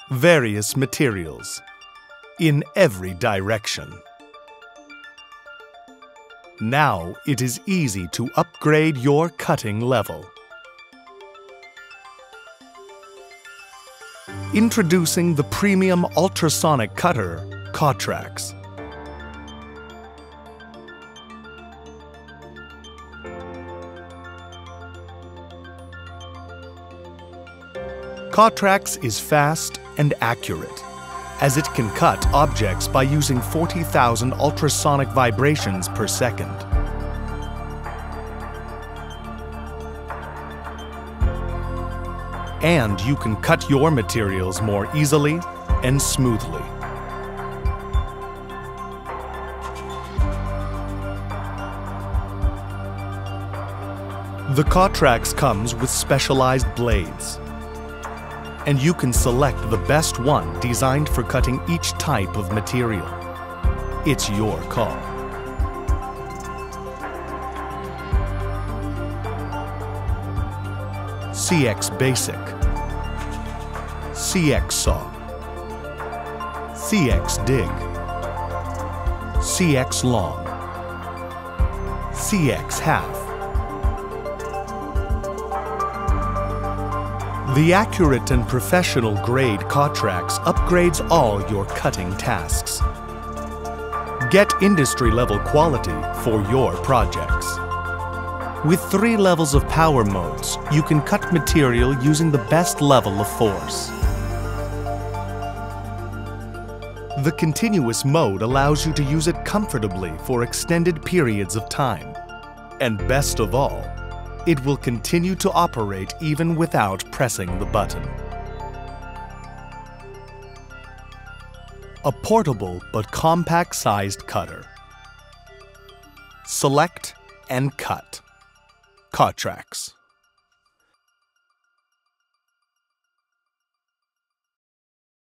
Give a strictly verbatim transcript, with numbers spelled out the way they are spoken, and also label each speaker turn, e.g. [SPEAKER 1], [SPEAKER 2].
[SPEAKER 1] various materials in every direction. Now it is easy to upgrade your cutting level. Introducing the premium ultrasonic cutter, CtrlAX. CtrlAX is fast and accurate, as it can cut objects by using forty thousand ultrasonic vibrations per second. And you can cut your materials more easily and smoothly. The CtrlAX comes with specialized blades, and you can select the best one designed for cutting each type of material. It's your call. C X Basic, C X Saw, C X Dig, C X Long, C X Half. The accurate and professional grade CtrlAX upgrades all your cutting tasks. Get industry-level quality for your projects. With three levels of power modes, you can cut material using the best level of force. The continuous mode allows you to use it comfortably for extended periods of time. And best of all, it will continue to operate even without pressing the button. A portable but compact-sized cutter. Select and cut. CtrlAX.